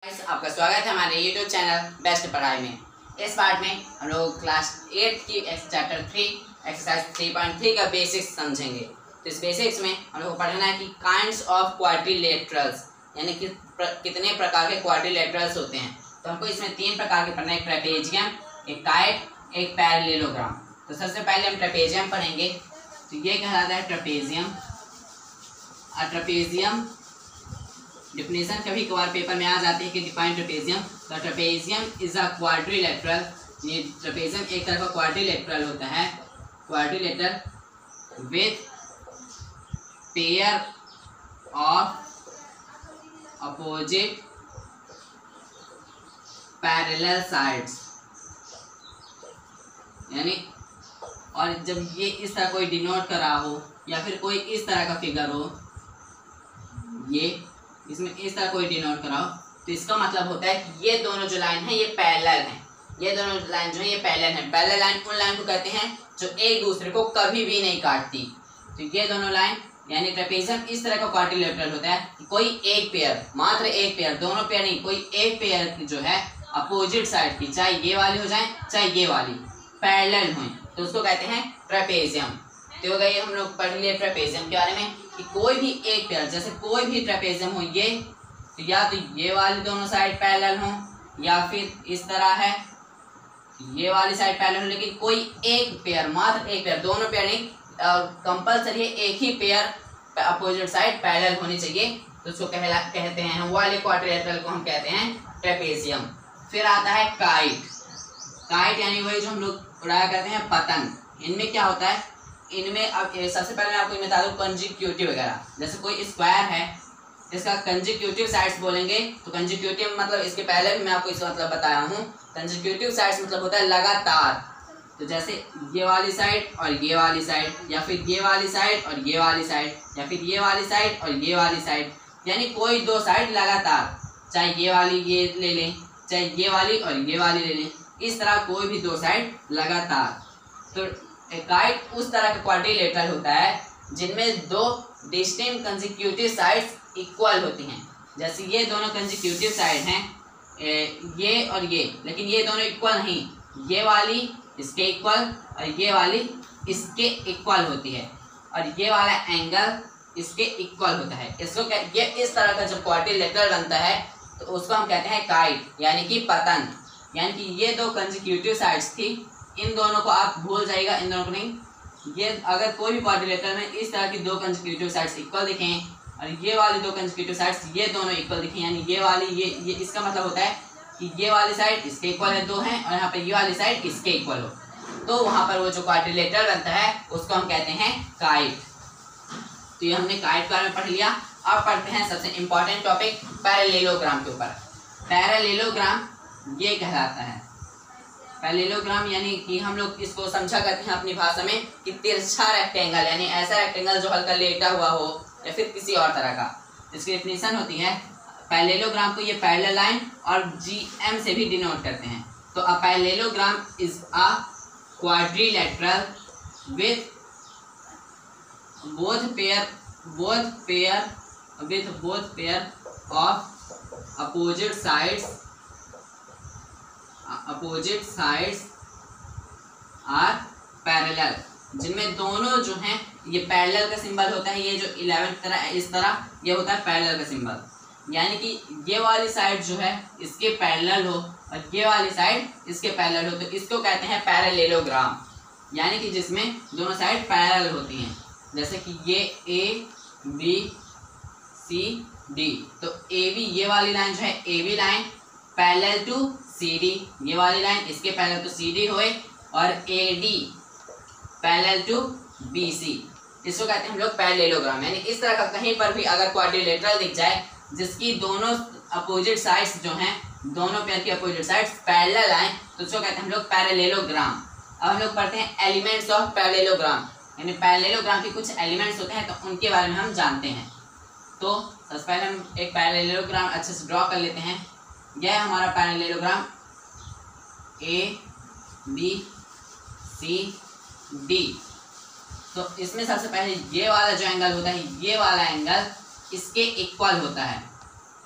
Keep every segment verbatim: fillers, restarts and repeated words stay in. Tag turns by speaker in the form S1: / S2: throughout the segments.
S1: आपका स्वागत है हमारे यूट्यूब चैनल बेस्ट पढ़ाई में। इस पार्ट में हम लोग क्लास एट की chapter three exercise three point three का बेसिक्स समझेंगे। तो इस बेसिक्स में हम लोग को पढ़ना है कि काइंड्स ऑफ क्वाड्रिलेटरल्स, यानी कि प्र, कितने प्रकार के क्वाड्रिलेटरल्स होते हैं। तो हमको इसमें तीन प्रकार के पढ़ना है, एक ट्रेपेजियम, एक काइट, एक पैरेललोग्राम। तो सबसे पहले हम ट्रेपेजियम पढ़ेंगे। तो ये कहलाता है ट्रेपेजियम। और ट्रेपेजियम डिफिनेशन कभी कभार पेपर में आ जाती है कि डिफाइन ट्रेपेजियम। तो ट्रेपेजियम इज अ क्वाड्रिलेटरल, ये ट्रेपेजियम एक तरह का क्वाड्रिलेटरल होता है, quadrilateral with pair of opposite parallel sides. यानी और जब ये इस तरह कोई डिनोट करा हो या फिर कोई इस तरह का फिगर हो, ये इसमें इस तरह कोई डिनोट कराओ, तो इसका मतलब होता है कि ये दोनों जो लाइन है ये पैरेलल हैं। ये दोनों लाइन जो है ये पैरेलल है। पैरेलल लाइन उन लाइन को कहते हैं जो एक दूसरे को कभी भी नहीं काटती। तो ये दोनों लाइन यानी ट्रेपेजियम इस तरह का क्वाड्रिलेटरल होता है कि कोई एक पेयर, मात्र एक पेयर, दोनों पेयर नहीं, कोई एक पेयर जो है अपोजिट साइड की, चाहे ये वाली हो जाए चाहे ये वाली, पैरेलल हुए, तो उसको कहते हैं ट्रेपेजियम। तो हो गई हम लोग पढ़ लिए ट्रेपेजियम के बारे में कि कोई भी एक पेयर, जैसे कोई भी ट्रेपेजियम हो, ये तो या तो ये वाली दोनों साइड पैरेलल हो या फिर इस तरह है ये वाली साइड पैरेलल हो, लेकिन कोई एक पेयर, मात्र एक पेयर, दोनों पेयर नहीं, कंपलसरी एक ही पेयर अपोजिट साइड पैरेलल होनी चाहिए। तो उसको कहला कहते हैं वो वाले क्वाड्रिलेटरल को हम कहते हैं ट्रेपेजियम। फिर आता है काइट। काइट यानी वही जो हम लोग उड़ाया करते हैं पतंग। इनमें क्या होता है, इनमें अब सबसे पहले मैं आपको बता दूं कंजिक्यूटिव वगैरह। जैसे कोई स्क्वायर है, इसका कंजिक्यूटिव साइड्स बोलेंगे। तो कंजिक्यूटिव मतलब इसके पहले भी मैं आपको इसका मतलब बताया हूँ। कंजिक्यूटिव साइड्स मतलब होता है लगातार। तो जैसे ये वाली साइड और ये वाली साइड, या फिर ये वाली साइड और ये वाली साइड, या फिर ये वाली साइड और ये वाली साइड, यानी कोई दो साइड लगातार, चाहे ये वाली ये ले लें, चाहे ये वाली और ये वाली ले लें, इस तरह कोई भी दो साइड लगातार। तो काइट उस तरह का क्वाड्रिलेटरल होता है जिनमें दो डिस्टिंक्ट कंसेक्यूटिव साइड्स इक्वल होती हैं। जैसे ये दोनों कंसेक्यूटिव साइड हैं, ये और ये, लेकिन ये दोनों इक्वल नहीं, ये वाली इसके इक्वल और ये वाली इसके इक्वल होती है, और ये वाला एंगल इसके इक्वल होता है। इसको क्या, ये इस तरह का जब क्वाड्रिलेटरल बनता है तो उसको हम कहते हैं काइट, यानी कि पतंग। यानी कि ये दो कंसेक्यूटिव साइड्स थी, इन दोनों को आप भूल जाइएगा, इन दोनों को नहीं। ये अगर कोई भी क्वाड्रिलेटरल में इस तरह की दो कंसेक्यूटिव साइड्स इक्वल दिखें और ये वाली दो कंसेक्यूटिव साइड्स ये दोनों इक्वल दिखें, यानी ये वाली ये ये इसका मतलब होता है कि ये वाली साइड इसके इक्वल है, दो हैं, और यहाँ पे ये वाली साइड इसके इक्वल हो, तो वहाँ पर वो जो क्वाड्रिलेटरल बनता है उसको हम कहते हैं काइट। तो ये हमने काइट के बारे में पढ़ लिया। अब पढ़ते हैं सबसे इम्पोर्टेंट टॉपिक पैरेललोग्राम के ऊपर। पैरेललोग्राम ये कहलाता है, पैरेललोग्राम यानी कि हम लोग इसको समझा करते हैं अपनी भाषा में कि तिरछा रेक्टेंगल, यानी ऐसा रेक्टेंगल जो हल्का लेटा हुआ हो या फिर किसी और तरह का। इसकी डेफिनेशन होती है, पैरेललोग्राम को ये पैरेलल लाइन और जीएम से भी डिनोट करते हैं। तो a parallelogram is a quadrilateral with both pair both pair with both pair of opposite sides opposite sides are parallel, जिनमें दोनों जो हैं ये पैरेलल का सिंबल होता है। ये जो इलेवेंथ तरह इस तरह ये होता है पैरेलल का सिंबल, यानी कि ये वाली साइड जो है इसके पैरेलल हो और ये वाली साइड इसके पैरेलल हो, तो इसको कहते हैं पैरेललोग्राम, यानी कि जिसमें दोनों साइड पैरेलल होती हैं। जैसे कि ये ए बी सी डी, तो ए बी ये वाली लाइन जो है A B line parallel to C D, ये वाली लाइन इसके पैरेलल टू सी डी होए, और A D parallel to B C, इसको कहते हैं हम लोग पैरेललोग्राम। यानी इस तरह का कहीं पर भी अगर क्वाड्रिलेटरल दिख जाए जिसकी दोनों अपोजिट साइड्स जो हैं, दोनों पेयर की अपोजिट साइड्स पैरेलल आए, तो उसको कहते हैं हम लोग पैरेललोग्राम। अब हम लोग पढ़ते हैं एलिमेंट्स ऑफ पैरेललोग्राम, यानी पैरेललोग्राम के कुछ एलिमेंट्स होते हैं, तो उनके बारे में हम जानते हैं। तो सबसे पहले हम एक पैरेललोग्राम अच्छे से ड्रॉ कर लेते हैं। यह है हमारा parallelogram A B C D. तो इसमें सबसे पहले ये वाला जो एंगल होता है, ये वाला एंगल इसके इक्वल होता है,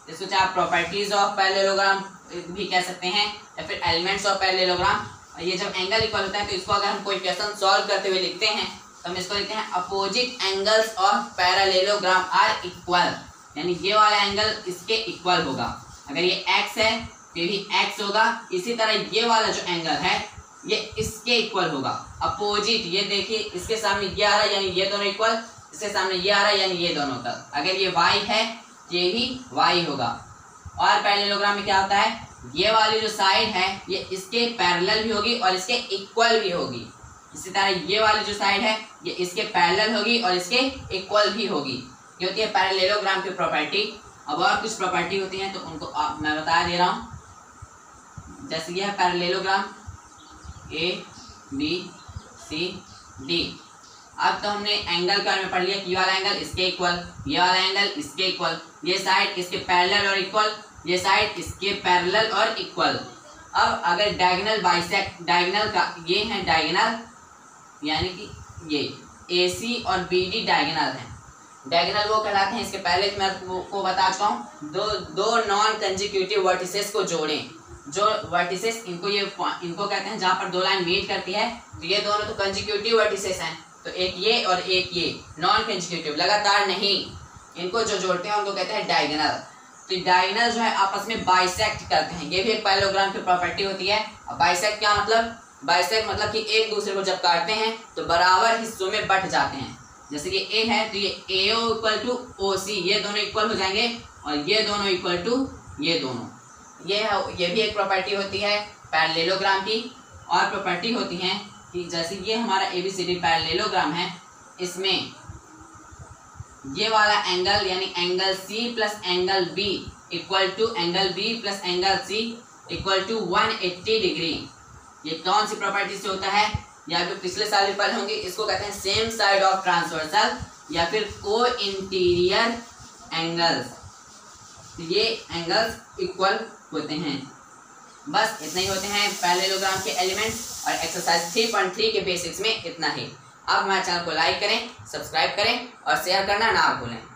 S1: इसको चाहे आप प्रॉपर्टीज ऑफ पैरेललोग्राम भी कह सकते हैं या फिर एलिमेंट्स ऑफ पैरेललोग्राम। ये जब एंगल इक्वल होता है तो इसको अगर हम कोई क्वेश्चन सॉल्व करते हुए लिखते हैं तो हम इसको लिखते हैं opposite angles of parallelogram are equal, यानी ये वाला एंगल इसके इक्वल होगा। अगर ये x है तो ये भी x होगा, इसी तरह ये वाला जो एंगल है ये इसके इक्वल होगा। अपोजिट, ये देखिए इसके सामने ये आ रहा है यानी ये दोनों इक्वल, इसके सामने ये आ रहा है यानी ये दोनों का। अगर ये y है ये भी y होगा। और पैरेललोग्राम में क्या होता है, ये वाली जो साइड है ये इसके पैरेलल भी होगी और इसके इक्वल भी होगी। इसी तरह ये वाली जो साइड है ये इसके पैरेलल होगी और इसके इक्वल भी होगी। ये होती है पैरेललोग्राम की प्रॉपर्टी। अब और कुछ प्रॉपर्टी होती हैं तो उनको आप मैं बता दे रहा हूँ। जैसे ये है parallelogram A B C D. अब तो हमने एंगल के बारे में पढ़ लिया कि ये वाला एंगल इसके इक्वल, ये वाला एंगल इसके इक्वल, ये साइड इसके पैरेलल और इक्वल, ये साइड इसके पैरेलल और इक्वल। अब अगर डायगोनल बाइसेक्ट, डायगोनल का ये है डायगोनल यानी कि ये ए सी और बी डी डायगोनल हैं। डायगोनल वो कहलाते हैं, इसके पहले मैं आपको बता चुका हूँ, दो दो नॉन कंसेक्यूटिव वर्टिसेस को जोड़ें। जो वर्टिसेस इनको ये इनको कहते हैं जहाँ पर दो लाइन मीट करती है, तो ये दोनों तो कंसेक्यूटिव वर्टिसेस हैं, तो एक ये और एक ये नॉन कंसेक्यूटिव लगातार नहीं, इनको जो जोड़ते हैं उनको कहते हैं डायगोनल। तो डायगोनल जो है आपस में बाइसेक्ट करते हैं, ये भी एक पैरेललोग्राम की प्रॉपर्टी होती है। अब बाइसेक्ट क्या मतलब, बाइसेक्ट मतलब कि एक दूसरे को जब काटते हैं तो बराबर हिस्सों में बट जाते हैं। जैसे कि ए है तो ये ए ओ इक्वल टू ओ सी, ये दोनों इक्वल हो जाएंगे और ये दोनों इक्वल टू ये दोनों। ये है ये भी एक प्रॉपर्टी होती है पैरेललोग्राम की। और प्रॉपर्टी होती है कि जैसे ये हमारा A B C D parallelogram है, इसमें ये वाला एंगल यानी angle C plus angle B equal to angle B plus angle C equal to one eighty degree. ये कौन सी प्रॉपर्टी से होता है, या फिर पिछले साल भी पढ़े होंगे, इसको कहते हैं सेम साइड ऑफ ट्रांसवर्सल या फिर को इंटीरियर एंगल्स। ये एंगल्स इक्वल होते हैं। बस इतना ही होते हैं पैरेललोग्राम के एलिमेंट्स। और एक्सरसाइज थ्री पॉइंट थ्री के बेसिक्स में इतना ही। अब हमारे चैनल को लाइक करें, सब्सक्राइब करें और शेयर करना ना भूलें।